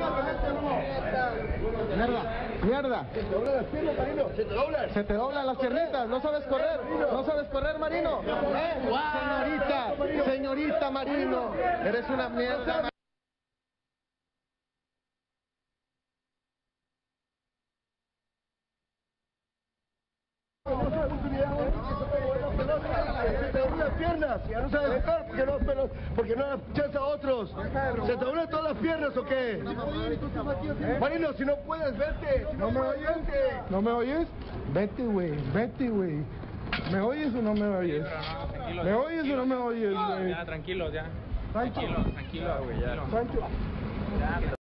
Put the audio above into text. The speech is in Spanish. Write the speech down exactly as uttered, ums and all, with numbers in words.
Mierda, mierda. Se te doblan las piernas, Marino. Se te doblan. Se te doblan las piernitas. No sabes correr. No sabes correr, Marino. ¿Eh? Señorita, señorita Marino. Eres una mierda. Se te doblan las piernas, ya no sabes correr porque no, pero, porque no echas a otros. ¿Se te doblan todas las piernas o qué? Marino, si no puedes, vete. Si no me oyes, vete. ¿No me oyes? Vete, güey. Vete, güey. ¿Me oyes o no me oyes? ¿Me oyes o no me oyes, güey? Ya, tranquilos, ya. Tranquilo, tranquilo, güey, ya. Tranquilo.